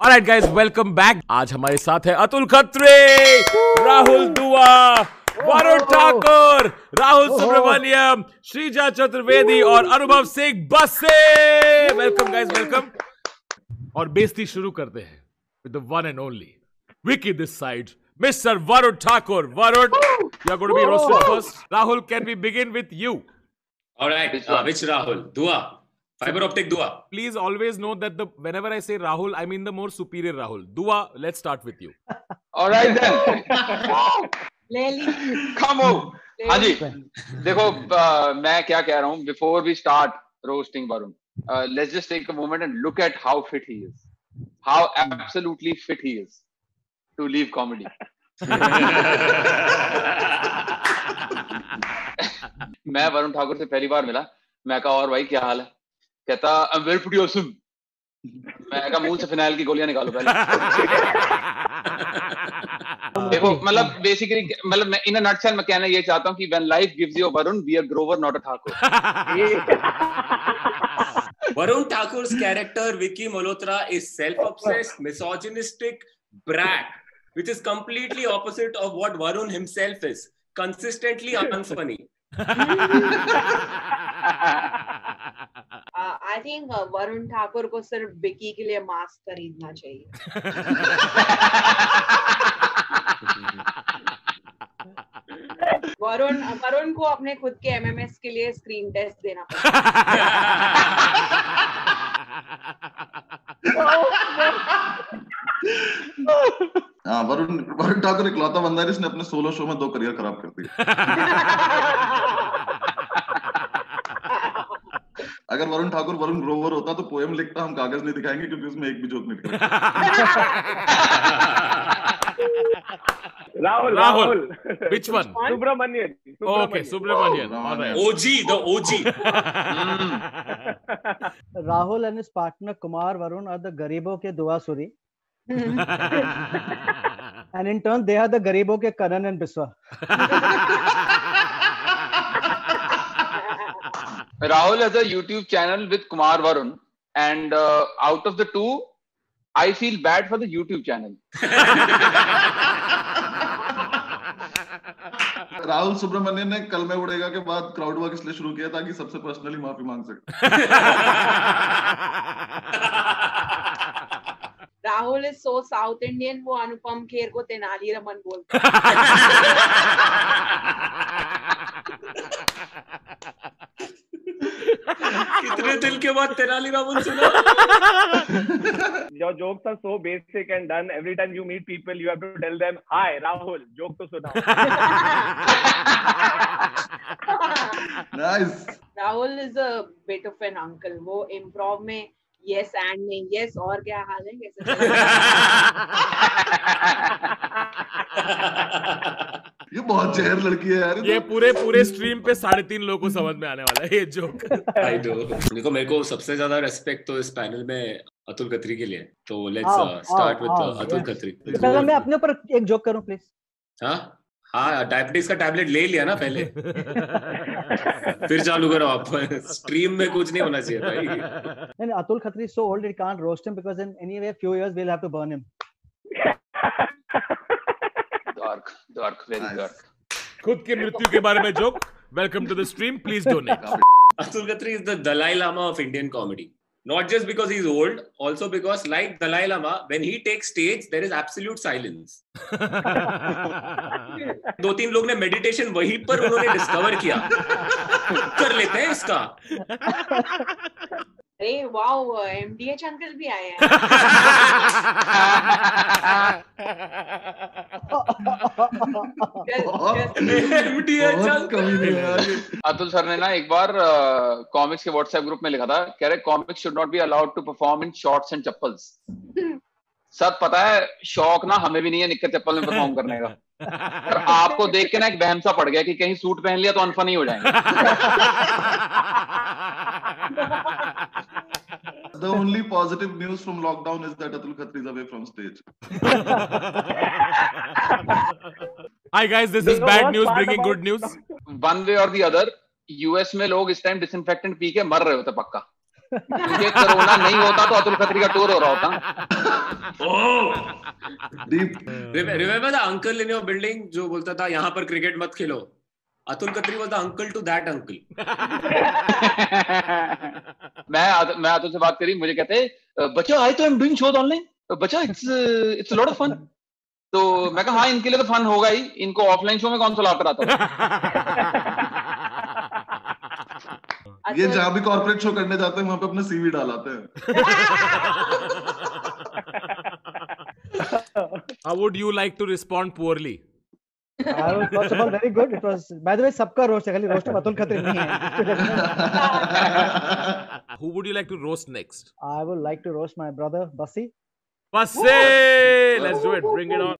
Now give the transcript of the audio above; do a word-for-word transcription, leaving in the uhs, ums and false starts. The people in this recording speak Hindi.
Alright guys, welcome back. आज हमारे साथ है अतुल खत्री, राहुल दुआ, वरुण ठाकुर, राहुल सुब्रमण्यम, श्रीजा चतुर्वेदी और Anubhav Singh Bassi. Welcome guys, welcome. और बेइज्जती शुरू करते हैं with the one and only Vicky this side, Mister Varun Thakur. Varun, you are going to be roasted first. Rahul, can we begin with you? Alright, uh, which Rahul? Dua. Fiber optic Dua. Please always know that the whenever I say Rahul, I mean the more superior Rahul. Dua, let's start with you. All right then. ले ली. Come on. हाँ जी. देखो uh, मैं क्या कह रहा हूँ. Before we start roasting Varun, uh, let's just take a moment and look at how fit he is. How absolutely fit he is to leave comedy. मैं वरुण ठाकुर से पहली बार मिला. मैं कहा और भाई क्या हाल है? कहता I am very pretty awesome. मैं कहा मुंह से फिनाइल की गोलियां निकालो पहले. देखो मतलब बेसिकली मतलब मैं इन अ नटसेल मैं कहना ये चाहता हूँ कि when life gives you a Varun, be a Grover not a Thakur. Varun Thakur's character Vicky Malhotra is self-obsessed, misogynistic brat, which is completely opposite of what Varun himself is. Consistently unfunny. Uh, I think uh, Varun Thakur को सिर्फ विकी के लिए मास्क खरीदना चाहिए. वरुण वरुण को अपने खुद के एमएमएस के लिए स्क्रीन टेस्ट देना पड़ेगा. हाँ, वरुण वरुण ठाकुर इकलौता बंदा है जिसने अपने सोलो शो में दो करियर खराब कर दिए. अगर वरुण ठाकुर वरुण ग्रोवर होता तो पोएम लिखता, हम कागज नहीं दिखाएंगे क्योंकि उसमें एक भी जोक नहीं निकलेगा. Rahul, Rahul. Rahul. Which one? Subramanian. Oh, okay, Subramanian. All right. O G, the O G. Rahul and his partner Kumar Varun are the Garibon ke Dua Suri. And in turn, they are the Garibon ke Karan and Biswa. Rahul has a YouTube channel with Kumar Varun, and uh, out of the two, I feel bad for the YouTube channel. Rahul Subramaniam ने कल में उड़ेगा के बाद क्राउड वर्क इसलिए शुरू किया ताकि सबसे पर्सनली माफी मांग सके. Rahul is so South Indian, वो अनुपम खेर को तेनाली रमन बोलता है. कितने दिल के बाद तेनालीरामन सुना. Your jokes are so basic and done. Every time you meet people, you have to tell them, "Hi, Rahul, joke to सुनाओ." Nice. Rahul is a bit of an uncle. वो इम्प्रोव में यस एंड नहीं यस और क्या हाल है कैसे. ये बहुत जहर लड़की है यार. ये पूरे पूरे स्ट्रीम पे साढ़े तीन लोगों को समझ में आने वाला है ये जोक. I know. देखो मेरे को सबसे ज्यादा रेस्पेक्ट तो इस पैनल में अतुल खत्री के लिए. तो let's start with Atul Khatri. पहले मैं अपने ऊपर एक जोक करूं प्लीज. हाँ हाँ, डायबिटीज का टैबलेट ले लिया ना पहले. फिर चालू करो आप. स्ट्रीम में कुछ नहीं होना चाहिए भाई. And Atul Khatri is so old it can't roast him because in anyway few years we'll have to burn him. Dark, dark, very dark. खुद की मृत्यु के बारे में joke. Welcome to the stream, please donate. Atul Khatri is the Dalai Lama of Indian comedy. Not just because he's old, also because like Dalai Lama, when he takes stage, there is absolute silence. दो तीन लोग ने मेडिटेशन वहीं पर उन्होंने डिस्कवर किया. कर लेते हैं इसका. अरे वाओ, एमडीएच अंकल भी आए हैं. अतुल सर ने ना एक बार कॉमिक्स के व्हाट्सएप ग्रुप में लिखा था, कह रहे comics should not be allowed to perform in shorts and chappals. सब पता है शौक ना हमें भी नहीं है निक्कर चप्पल में परफॉर्म करने का. पर आपको देख के ना एक वहम सा पड़ गया कि कहीं सूट पहन लिया तो अनफनी हो जाएंगे. The only positive news from lockdown is that Atul Khatri is away from stage. Hi guys, this is bad news bringing good news. One way or the other, US में लोग इस टाइम डिसइंफेक्टेंट पी के मर रहे होते पक्का. क्योंकि कोरोना नहीं होता तो अतुल खत्री का टूर हो रहा होता। Deep. Remember the uncle in your building जो बोलता था यहाँ पर क्रिकेट मत खेलो? Atul Khatri was the uncle to that uncle. मैं मैं अतुल से बात करी, मुझे कहते बच्चा आई तो I am doing shows online, बच्चा it's it's lot of fun. तो मैं कहा हाँ इनके लिए तो फन होगा ही, इनको ऑफलाइन शो में कौन सा लाकर आता है। ये जहाँ भी कॉर्पोरेट शो करने जाते हैं वहां पे अपना सीवी डालाते हैं। How would you like to respond poorly? I was first of all very good. It was, by the way, सबका रोस्ट है, खाली रोस्ट of अतुल खत्री नहीं है। Who would you like to roast next? I would like to roast my brother Bassi. Basse! Let's do it. Bring it on.